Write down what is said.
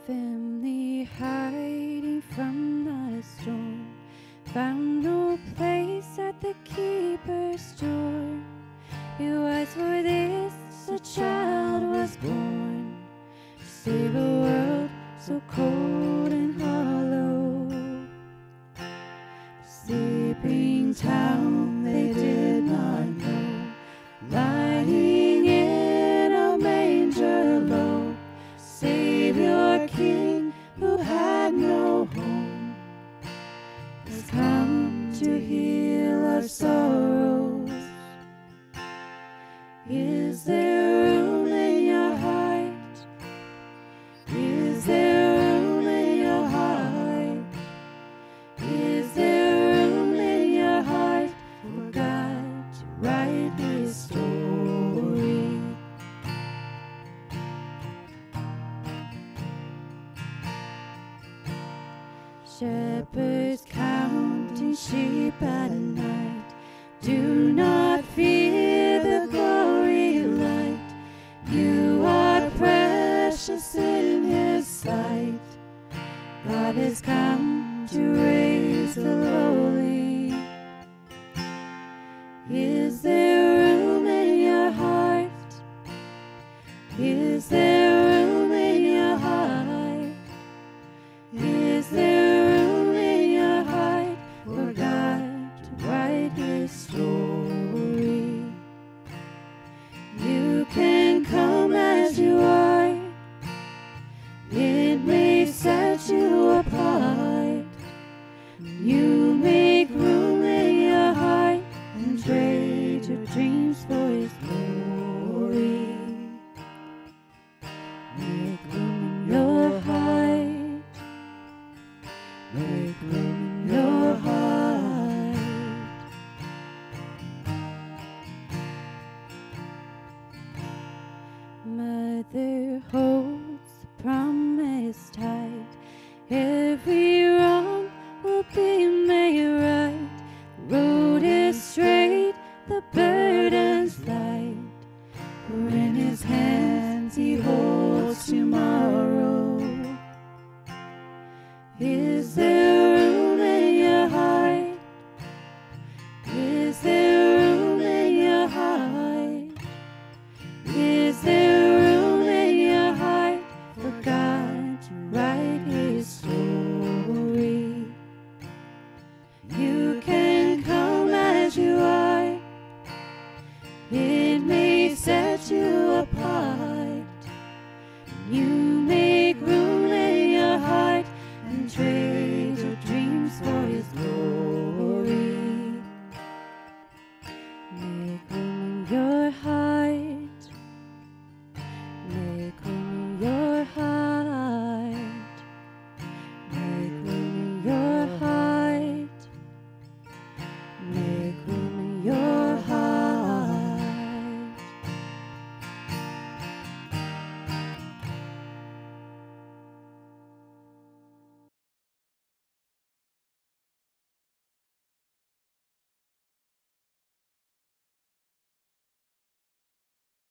family hiding from the storm found no place at the keeper's door. It was for this a child was born, to save a world so cold and hollow. The sleeping town they did not know, lying in a manger low. Savior King who had no home has come to heal our sorrows. Is there room in your heart? Is there room in your heart? Is there room in your heart for God to write His story? Shepherds counting sheep at night, do not fear the glory light. You are precious in His sight. God has come to raise the Lord.